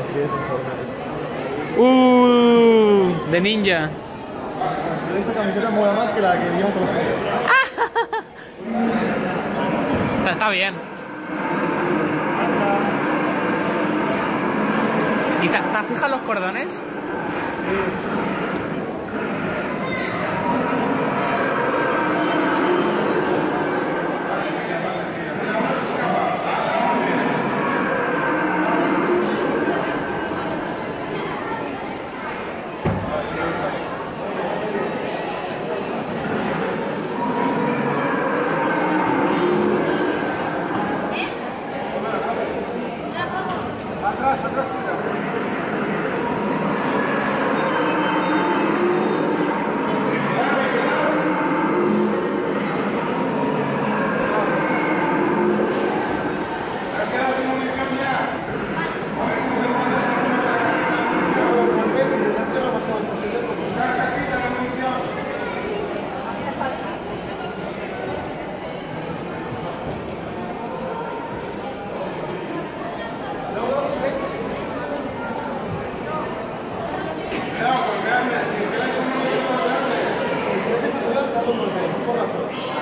De ninja. Esta camiseta mola más que la que llevan todos los juegos. Está bien. ¿Y te has fijado los cordones?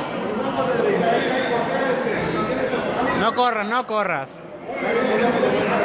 No corras, no corras.